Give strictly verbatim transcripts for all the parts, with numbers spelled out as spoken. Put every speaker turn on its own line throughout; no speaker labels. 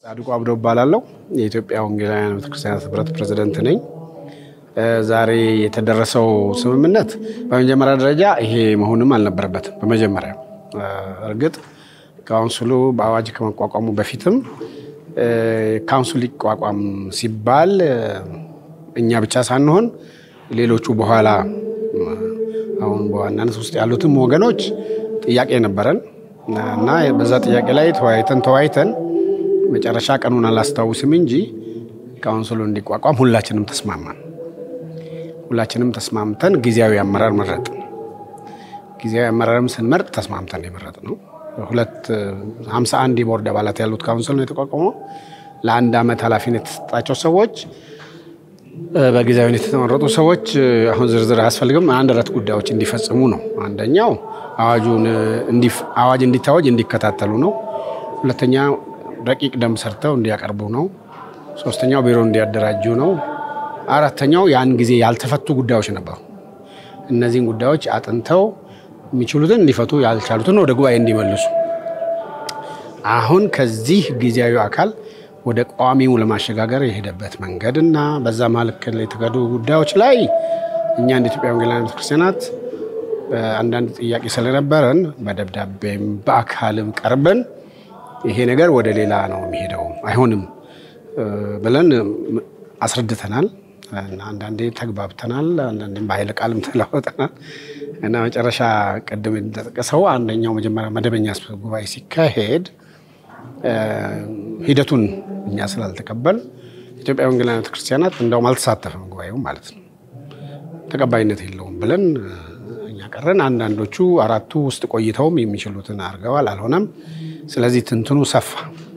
አድቆ አብዶ ባላለው የኢትዮጵያ ወንጌላውያን ቤተክርስቲያን ህብረት ፕሬዝዳንት ነኝ። ዛሬ የተደረሰው ስምምነት በመጀመሪያ ደረጃ ይሄ መሆንም አልነበረበትም። በመጀመሪያ እርግጥ ካውንስሉ በአዋጅ ከመቋቋሙ በፊትም ካውንስሉ ሊቋቋም ሲባል እኛ ብቻ ሳንሆን ሌሎቹ በኋላ አሁን በዋናነት ውስጥ ያሉትም ወገኖች ጥያቄ ነበረን እና በዛ ጥያቄ ላይ ተወያይተን ተወያይተን መጨረሻ ቀኑን አላስታውስም እንጂ ካውንስሉ እንዲቋቋም ሁላችንም ተስማማን። ሁላችንም ተስማምተን ጊዜያዊ አመራር መረጥን። ጊዜያዊ አመራርም ስንመርጥ ተስማምተን የመረጥነው ሁለት ሃምሳ አንድ የቦርድ አባላት ያሉት ካውንስል ነው የተቋቋመው። ለአንድ አመት ኃላፊነት የተሰጣቸው ሰዎች በጊዜያዊነት የተመረጡ ሰዎች አሁን ዝርዝር አያስፈልግም፣ አንድ አራት ጉዳዮች እንዲፈጽሙ ነው። አንደኛው አዋጁን እንዲፍ አዋጅ እንዲታወጅ እንዲከታተሉ ነው። ሁለተኛ ረቂቅ ደንብ ሰርተው እንዲያቀርቡ ነው። ሶስተኛው ቢሮ እንዲያደራጁ ነው። አራተኛው ያን ጊዜ ያልተፈቱ ጉዳዮች ነበሩ። እነዚህን ጉዳዮች አጥንተው የሚችሉትን እንዲፈቱ ያልቻሉትን ወደ ጉባኤ እንዲመልሱ። አሁን ከዚህ ጊዜያዊ አካል ወደ ቋሚው ለማሸጋገር የሄደበት መንገድና በዛ ማለከለ የተገዱ ጉዳዮች ላይ እኛ እንደ ኢትዮጵያ ወንጌላውያን ቤተክርስቲያናት አንዳንድ ጥያቄ ስለነበረን በደብዳቤም በአካልም ቀርበን ይሄ ነገር ወደ ሌላ ነው የሚሄደው አይሆንም ብለን አስረድተናል። አንዳንዴ ተግባብተናል፣ አንዳንዴ በኃይለ ቃልም ተለዋውጠናል እና መጨረሻ ቀደም እንደተጠቀሰው አንደኛው መጀመሪያ መደበኛ ጉባኤ ሲካሄድ ሂደቱን እኛ ስላልተቀበል ኢትዮጵያ ወንጌላውያን ቤተክርስቲያናት እንደውም አልተሳተፈም ጉባኤው ማለት ነው። ተቀባይነት የለውም ብለን እኛ ቀረን። አንዳንዶቹ አራቱ ውስጥ ቆይተውም የሚችሉትን አርገዋል፣ አልሆነም። ስለዚህ ትንትኑ ሰፋ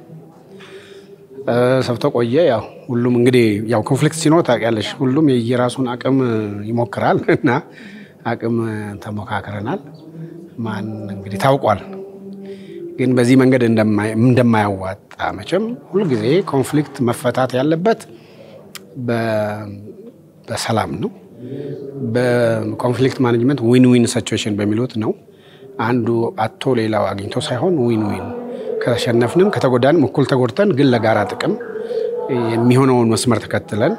ሰፍቶ ቆየ። ያው ሁሉም እንግዲህ ያው ኮንፍሊክት ሲኖር ታውቂያለሽ፣ ሁሉም የየራሱን አቅም ይሞክራል እና አቅም ተሞካክረናል። ማን እንግዲህ ታውቋል። ግን በዚህ መንገድ እንደማያዋጣ መቼም ሁሉ ጊዜ ኮንፍሊክት መፈታት ያለበት በሰላም ነው። በኮንፍሊክት ማኔጅመንት ዊን ዊን ሲቹዌሽን በሚሉት ነው። አንዱ አቶ ሌላው አግኝቶ ሳይሆን ዊን ዊን፣ ከተሸነፍንም ከተጎዳንም እኩል ተጎድተን ግን ለጋራ ጥቅም የሚሆነውን መስመር ተከትለን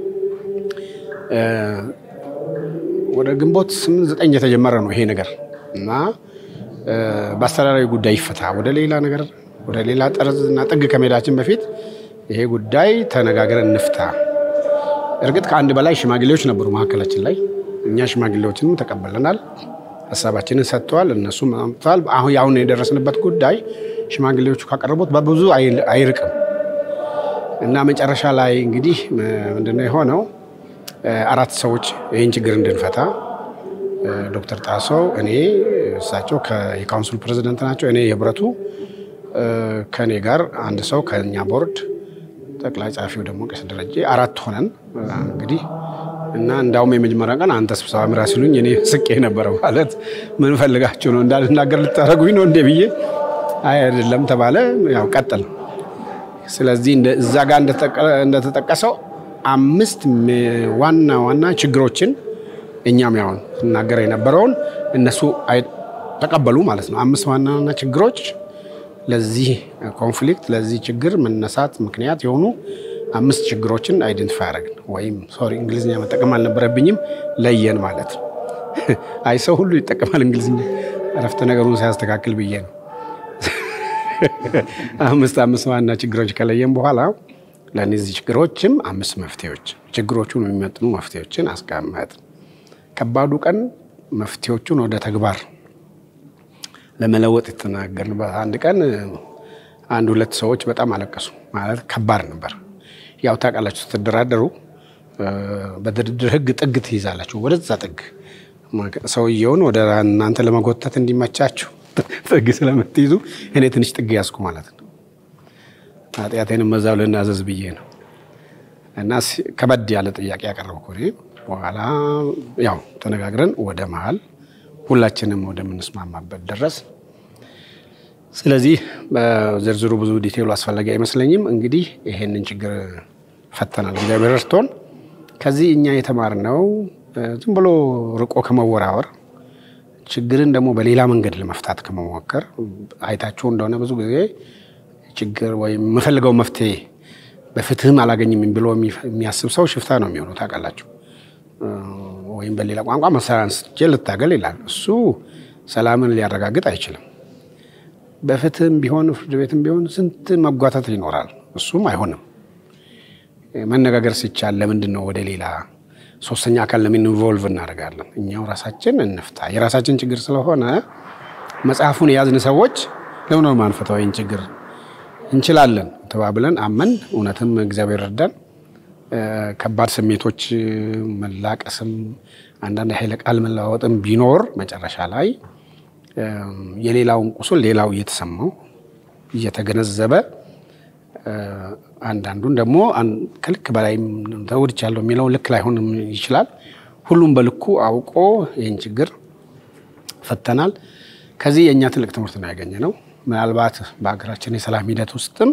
ወደ ግንቦት ስምንት ዘጠኝ የተጀመረ ነው ይሄ ነገር እና በአስተዳደራዊ ጉዳይ ይፈታ ወደ ሌላ ነገር ወደ ሌላ ጠርዝና ጥግ ከመሄዳችን በፊት ይሄ ጉዳይ ተነጋግረን እንፍታ። እርግጥ ከአንድ በላይ ሽማግሌዎች ነበሩ መሀከላችን ላይ። እኛ ሽማግሌዎችንም ተቀበለናል፣ ሐሳባችንን ሰጥተዋል፣ እነሱም አምጥተዋል። አሁን ያሁን የደረስንበት ጉዳይ ሽማግሌዎቹ ካቀረቡት በብዙ አይርቅም እና መጨረሻ ላይ እንግዲህ ምንድነው የሆነው? አራት ሰዎች ይህን ችግር እንድንፈታ ዶክተር ጣሰው፣ እኔ እሳቸው ከካውንስል ፕሬዝዳንት ናቸው፣ እኔ የህብረቱ ከኔ ጋር አንድ ሰው ከኛ ቦርድ ጠቅላይ ጻፊው ደግሞ ቀስ ደረጀ አራት ሆነን እንግዲህ እና እንዳውም የመጀመሪያ ቀን አንተ ስብሰባ ምራ ሲሉኝ እኔ ስቄ ነበር። ማለት ምን ፈልጋችሁ ነው እንዳልናገር ልታረጉኝ ነው እንደ ብዬ አይ አይደለም ተባለ። ያው ቀጥል። ስለዚህ እዛ ጋር እንደተጠቀሰው አምስት ዋና ዋና ችግሮችን እኛም ያው እናገር የነበረውን እነሱ ተቀበሉ ማለት ነው። አምስት ዋና ዋና ችግሮች ለዚህ ኮንፍሊክት ለዚህ ችግር መነሳት ምክንያት የሆኑ አምስት ችግሮችን አይደንቲፋይ አደረግን። ወይም ሶሪ እንግሊዝኛ መጠቀም አልነበረብኝም፣ ለየን ማለት ነው። አይ ሰው ሁሉ ይጠቀማል እንግሊዝኛ አረፍተ ነገሩን ሳያስተካክል ብዬ ነው። አምስት አምስት ዋና ችግሮች ከለየን በኋላ ለነዚህ ችግሮችም አምስት መፍትሄዎች ችግሮቹን የሚመጥኑ መፍትሄዎችን አስቀመጥን። ከባዱ ቀን መፍትሄዎቹን ወደ ተግባር ለመለወጥ የተናገርንበት አንድ ቀን አንድ ሁለት ሰዎች በጣም አለቀሱ። ማለት ከባድ ነበር። ያው ታውቃላችሁ ተደራደሩ በድርድር ህግ ጥግ ትይዛላችሁ። ወደዛ ጥግ ሰውየውን ወደ እናንተ ለመጎተት እንዲመቻችሁ ጥግ ስለምትይዙ እኔ ትንሽ ጥግ ያስኩ ማለት ነው። ኃጢአቴንም መዛው ልናዘዝ ብዬ ነው እና ከበድ ያለ ጥያቄ ያቀረብኩ እኔ። በኋላ ያው ተነጋግረን ወደ መሃል ሁላችንም ወደ ምንስማማበት ድረስ። ስለዚህ በዝርዝሩ ብዙ ዲቴይሉ አስፈላጊ አይመስለኝም። እንግዲህ ይሄንን ችግር ፈተናል እግዚአብሔር ረድቶን። ከዚህ እኛ የተማርነው ዝም ብሎ ርቆ ከመወራወር ችግርን ደግሞ በሌላ መንገድ ለመፍታት ከመሞከር አይታችሁ እንደሆነ ብዙ ጊዜ ችግር ወይም መፈልገው መፍትሄ በፍትህም አላገኝም ብሎ የሚያስብ ሰው ሽፍታ ነው የሚሆነው ታውቃላችሁ። ወይም በሌላ ቋንቋ መሳሪያ አንስቼ ልታገል ይላል። እሱ ሰላምን ሊያረጋግጥ አይችልም። በፍትህም ቢሆን ፍርድ ቤትም ቢሆን ስንት መጓተት ይኖራል። እሱም አይሆንም። መነጋገር ሲቻል ለምንድን ነው ወደ ሌላ ሶስተኛ አካል ለምን ኢንቮልቭ እናደርጋለን? እኛው ራሳችን እንፍታ። የራሳችን ችግር ስለሆነ መጽሐፉን የያዝን ሰዎች ለምን ነው ማንፈታው? ይህን ችግር እንችላለን ተባብለን አመን እውነትም እግዚአብሔር ረዳን። ከባድ ስሜቶች መላቀስም አንዳንድ ኃይለ ቃል መለዋወጥም ቢኖር መጨረሻ ላይ የሌላውን ቁስል ሌላው እየተሰማው እየተገነዘበ አንዳንዱን ደግሞ ከልክ በላይ ተወድቻለሁ የሚለው ልክ ላይሆን ይችላል። ሁሉም በልኩ አውቆ ይህን ችግር ፈተናል። ከዚህ የኛ ትልቅ ትምህርት ነው ያገኘነው። ምናልባት በአገራችን የሰላም ሂደት ውስጥም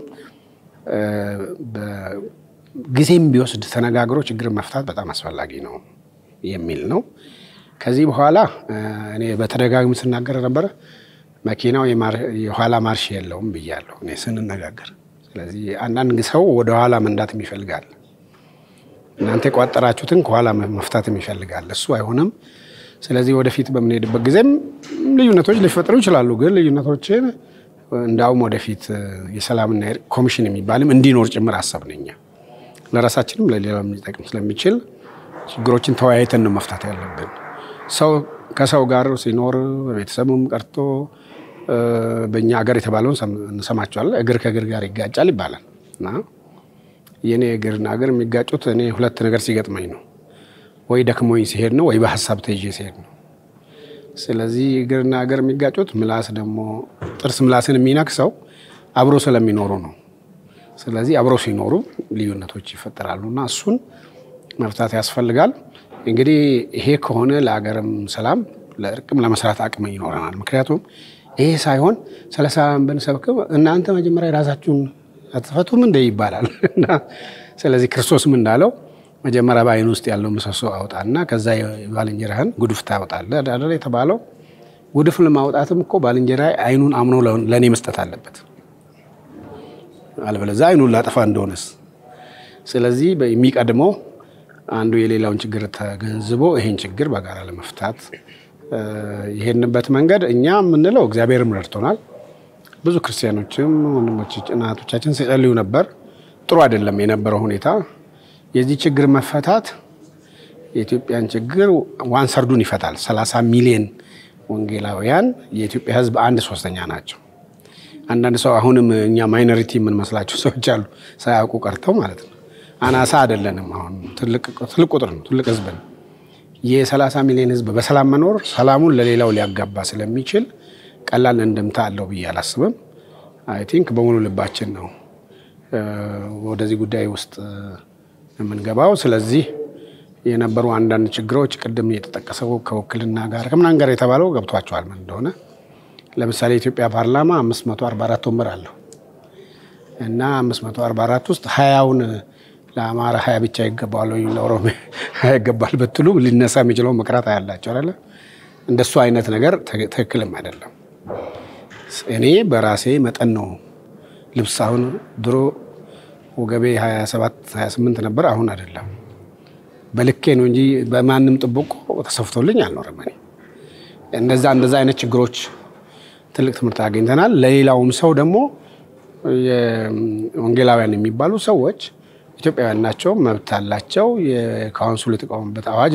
በጊዜም ቢወስድ ተነጋግሮ ችግር መፍታት በጣም አስፈላጊ ነው የሚል ነው። ከዚህ በኋላ እኔ በተደጋጋሚ ስናገር ነበር መኪናው የኋላ ማርሽ የለውም ብያለሁ እኔ ስንነጋገር። ስለዚህ አንዳንድ ሰው ወደ ኋላ መንዳት ይፈልጋል። እናንተ ቋጠራችሁትን ከኋላ መፍታት ይፈልጋል። እሱ አይሆንም። ስለዚህ ወደፊት በምንሄድበት ጊዜም ልዩነቶች ሊፈጠሩ ይችላሉ። ግን ልዩነቶችን እንዳውም ወደፊት የሰላምና ኮሚሽን የሚባልም እንዲኖር ጭምር አሰብነኛ። ለራሳችንም ለሌላም ሊጠቅም ስለሚችል ችግሮችን ተወያይተን ነው መፍታት ያለብን። ሰው ከሰው ጋር ሲኖር ቤተሰብም ቀርቶ በእኛ ሀገር የተባለውን እንሰማቸዋለን። እግር ከእግር ጋር ይጋጫል ይባላል እና የኔ እግርና እግር የሚጋጩት እኔ ሁለት ነገር ሲገጥመኝ ነው። ወይ ደክሞኝ ሲሄድ ነው ወይ በሐሳብ ተይዤ ሲሄድ ነው። ስለዚህ እግርና እግር የሚጋጩት ምላስ ደግሞ ጥርስ ምላስን የሚነክሰው አብሮ ስለሚኖሩ ነው። ስለዚህ አብሮ ሲኖሩ ልዩነቶች ይፈጠራሉና እሱን መፍታት ያስፈልጋል። እንግዲህ ይሄ ከሆነ ለሀገርም ሰላም ለእርቅም ለመስራት አቅም ይኖረናል። ምክንያቱም ይሄ ሳይሆን ስለ ሰላም ብንሰብክ እናንተ መጀመሪያ ራሳችሁን አትፈቱም እንደ ይባላል። ስለዚህ ክርስቶስም እንዳለው መጀመሪያ በአይን ውስጥ ያለው ምሰሶ አውጣና ከዛ ባልንጀራህን ጉድፍ ታወጣለህ አይደል የተባለው። ጉድፍ ለማውጣትም እኮ ባልንጀራዬ አይኑን አምኖ ለኔ መስጠት አለበት፣ አለበለዚያ አይኑን ላጠፋ እንደሆነስ። ስለዚህ የሚቀድመው አንዱ የሌላውን ችግር ተገንዝቦ ይሄን ችግር በጋራ ለመፍታት ይሄንበት መንገድ እኛ ምንለው እግዚአብሔርም ረድቶናል። ብዙ ክርስቲያኖችም ወንድሞቻችን እናቶቻችን ሲጸልዩ ነበር። ጥሩ አይደለም የነበረው ሁኔታ። የዚህ ችግር መፈታት የኢትዮጵያን ችግር ዋን ሰርዱን ይፈታል። ሰላሳ ሚሊዮን ወንጌላውያን የኢትዮጵያ ሕዝብ አንድ ሶስተኛ ናቸው። አንዳንድ ሰው አሁንም እኛ ማይኖሪቲ ምን መስላችሁ ሰዎች አሉ ሳያውቁ ቀርተው ማለት ነው። አናሳ አይደለንም። አሁን ትልቅ ትልቅ ቁጥር ነው፣ ትልቅ ሕዝብ ነው። የሰላሳ ሚሊዮን ሕዝብ በሰላም መኖር ሰላሙን ለሌላው ሊያጋባ ስለሚችል ቀላል እንደምታ አለው ብዬ አላስብም። አይ ቲንክ በሙሉ ልባችን ነው ወደዚህ ጉዳይ ውስጥ የምንገባው። ስለዚህ የነበሩ አንዳንድ ችግሮች ቅድም የተጠቀሰው ከውክልና ጋር ከማን ጋር የተባለው ገብቷቸዋል ምን እንደሆነ። ለምሳሌ ኢትዮጵያ ፓርላማ አምስት መቶ አርባ አራት ወንበር አለው እና አምስት መቶ አርባ አራት ውስጥ ሀያውን ለአማራ ሀያ ብቻ ይገባል ወይ ለኦሮሚያ ሀያ ይገባል በትሉ ሊነሳ የሚችለው መቅራት ያላቸው አይደለ? እንደሱ አይነት ነገር ትክክልም አይደለም። እኔ በራሴ መጠን ነው ልብስ አሁን ድሮ ወገቤ ሀያ ሰባት ሀያ ስምንት ነበር፣ አሁን አይደለም። በልኬ ነው እንጂ በማንም ጥብቆ ተሰፍቶልኝ አልኖርም። እኔ እንደዛ እንደዛ አይነት ችግሮች ትልቅ ትምህርት አግኝተናል። ለሌላውም ሰው ደግሞ የወንጌላውያን የሚባሉ ሰዎች ኢትዮጵያውያን ናቸው፣ መብት አላቸው። የካውንስሉ የተቋመበት አዋጅ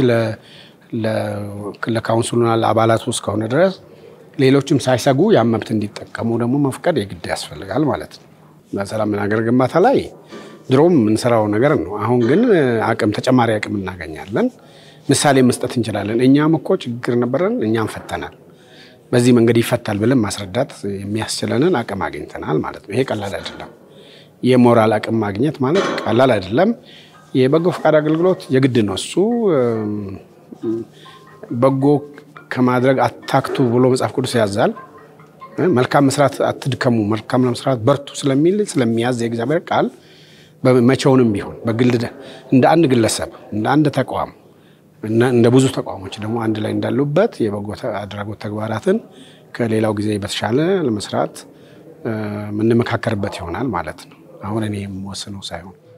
ለካውንስሉና ለአባላቱ እስከሆነ ድረስ ሌሎችም ሳይሰጉ ያን መብት እንዲጠቀሙ ደግሞ መፍቀድ የግድ ያስፈልጋል ማለት ነው። በሰላምና ሀገር ግንባታ ላይ ድሮም የምንሰራው ነገር ነው። አሁን ግን አቅም ተጨማሪ አቅም እናገኛለን። ምሳሌ መስጠት እንችላለን። እኛም እኮ ችግር ነበረን፣ እኛም ፈተናል። በዚህ መንገድ ይፈታል ብለን ማስረዳት የሚያስችለንን አቅም አግኝተናል ማለት ነው። ይሄ ቀላል አይደለም። የሞራል አቅም ማግኘት ማለት ቀላል አይደለም። የበጎ ፈቃድ አገልግሎት የግድ ነው። እሱ በጎ ከማድረግ አታክቱ ብሎ መጽሐፍ ቅዱስ ያዛል። መልካም መስራት አትድከሙ፣ መልካም ለመስራት በርቱ ስለሚል ስለሚያዝ የእግዚአብሔር ቃል በመቼውንም ቢሆን በግል እንደ አንድ ግለሰብ እንደ አንድ ተቋም እና እንደ ብዙ ተቋሞች ደግሞ አንድ ላይ እንዳሉበት የበጎ አድራጎት ተግባራትን ከሌላው ጊዜ በተሻለ ለመስራት ምን መካከርበት ይሆናል ማለት ነው አሁን እኔ የምወስነው ሳይሆን